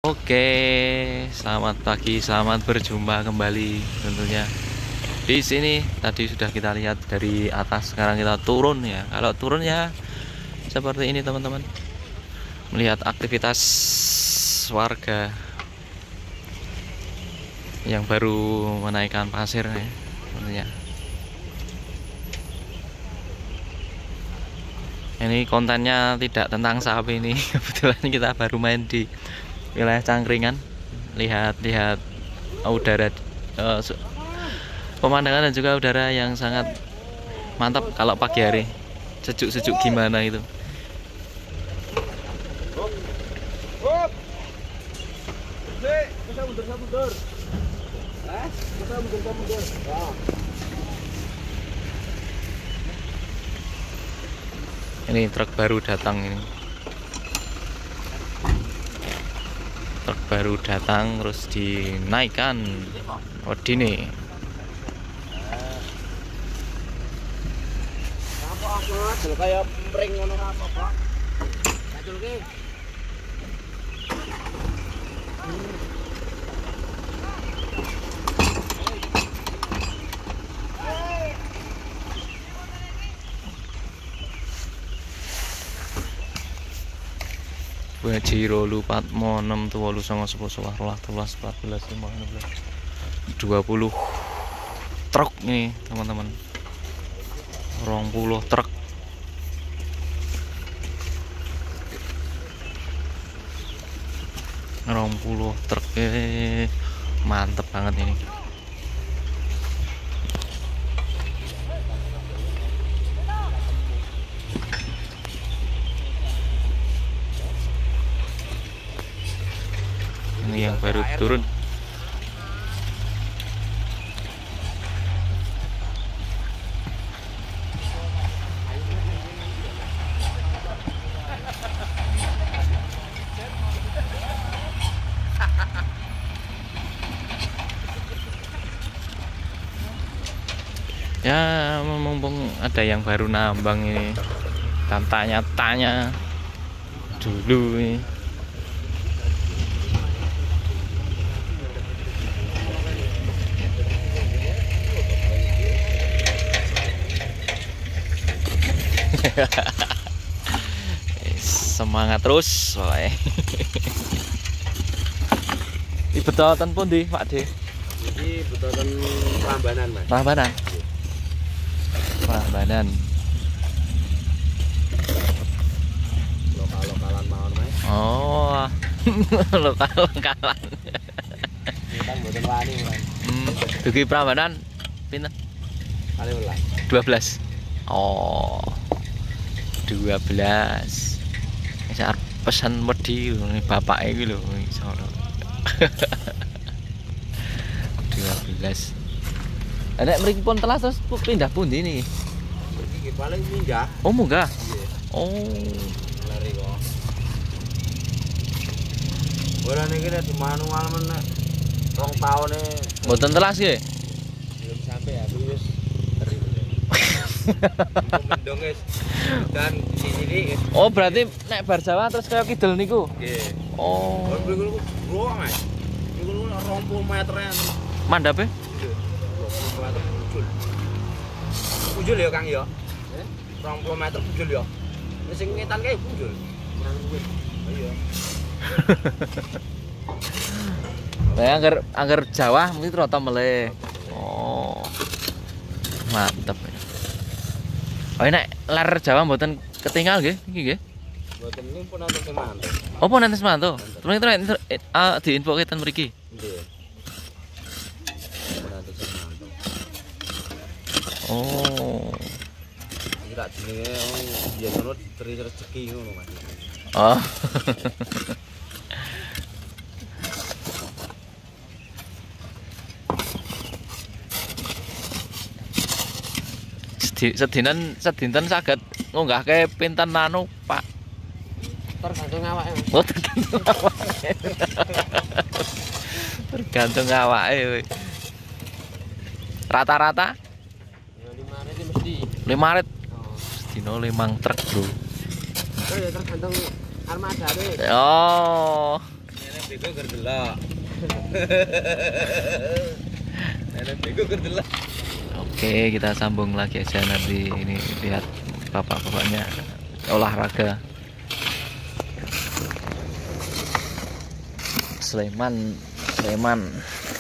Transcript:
Oke, selamat pagi, selamat berjumpa kembali tentunya. Di sini tadi sudah kita lihat dari atas, sekarang kita turun ya. Kalau turun ya seperti ini teman-teman. Melihat aktivitas warga yang baru menaikkan pasir ya, tentunya. Ini kontennya tidak tentang sapi ini. Kebetulan kita baru main di wilayah Cangkringan, lihat udara, pemandangan dan juga udara yang sangat mantap kalau pagi hari, sejuk-sejuk gimana itu. Ini truk baru datang ini. Truk baru datang terus dinaikkan wedine. Kayak pring ngono apa, Pak? Kaculke. Wajiro lupat mo 6 tu 8 9 10 11 12 14 15 16 20 truk nih teman-teman, 20 truk. Mantep banget ini. Ini yang baru turun. Ya, mumpung ada yang baru nambang ini, dan tanya-tanya dulu ini. Semangat terus pokoknya. Di Betatan pun di Pak D. Iki Betatan Prambanan, Mas. Prambanan. Prambanan. Lokal-lokalan mawon, Mas. Oh. Lokal-lokalan. Kita mboten wani, Mas. Dugi Prambanan pinten? Kali ulah. 12. Oh. 12. Saya pesan wedi ini bapak iki lho iso. 12. Nek mriki pun telas terus pindah pundi niki? Iki paling minggah. Oh, munggah. Nggih. Oh. Lari kok. Ora niki nek manual men 2 taune Mboten telas nggih. belum sampai aku wis teri. Mendong wis. Dan di sini Oh, berarti nek bar Jawa terus kaya kidul niku. nggih. Oh. Mriku bro, Mas. Mriku 20 meteran. Mandape? 20 meter bujul. Bujul ya, Kang ya? 20 meter bujul ya. Wis sing ngetan kae bujul. Kurang luwih. Iya. Nah, angger Jawa mesti rata meleh. Oh. Mantep. Oh, nek lar Jawa mboten ketinggal nggih iki nggih. Mboten ini pun ana sing mantep. Oh, pun enten semanto. Terus diinfoke ten mriki. Nggih. Pun ana sing mantep. Oh. Iki tak jenenge biyen ngono diberi rezeki ngono, Mas. Oh. Sedinten saged ngunggahke pinten anu, Pak? Tergantung awake, Mas. Oh, tergantung awake. Tergantung awake. Rata-rata Ya 5 rit mesti. 5 rit. Oh. Sedino 5 truk, Bro. Oh ya tergantung armada deh. Oh. Ini bego gerdelok. Nenek bego gerdelok. Oke, kita sambung lagi aja nanti. Ini lihat bapak-bapaknya olahraga. Sleman